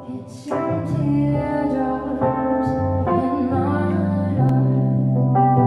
It's your teardrops in my heart.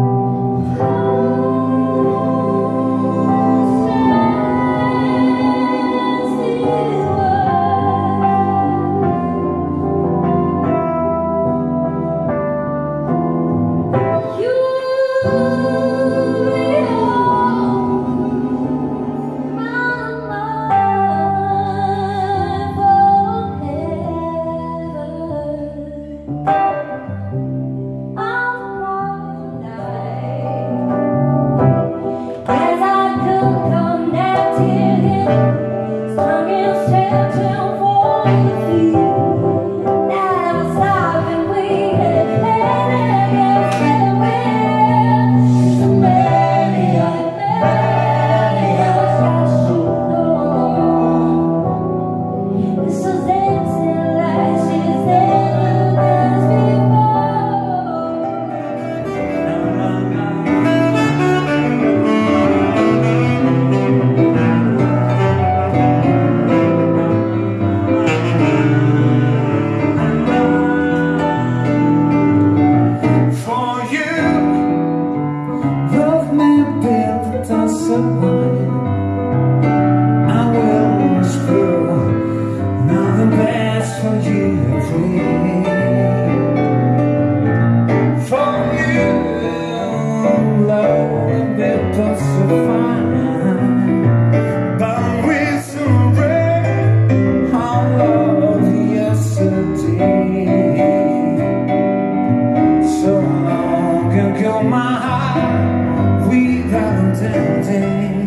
My heart without ending,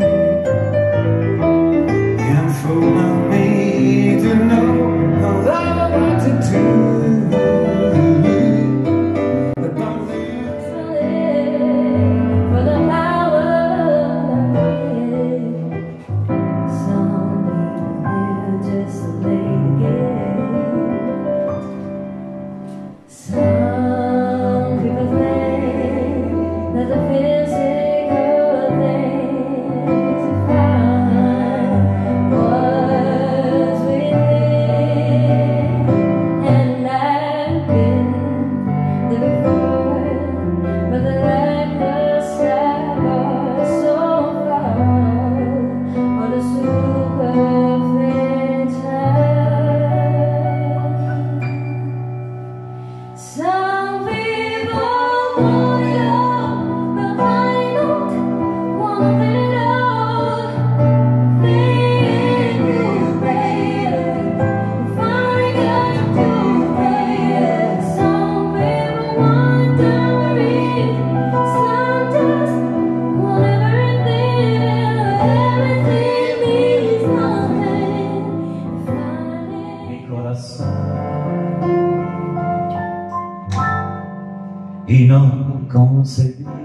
and for me to know all I want to do. For the power some people live just to play the game. Some people think that the physical things define what's within, and I've been there before, but the lifeless are so far, or the superficial. Some people want it all, but I don't want it all. Thank you, baby, if I got to pay. Some people want diamonds, some just want everything means nothing. Mi corazón, y no concebí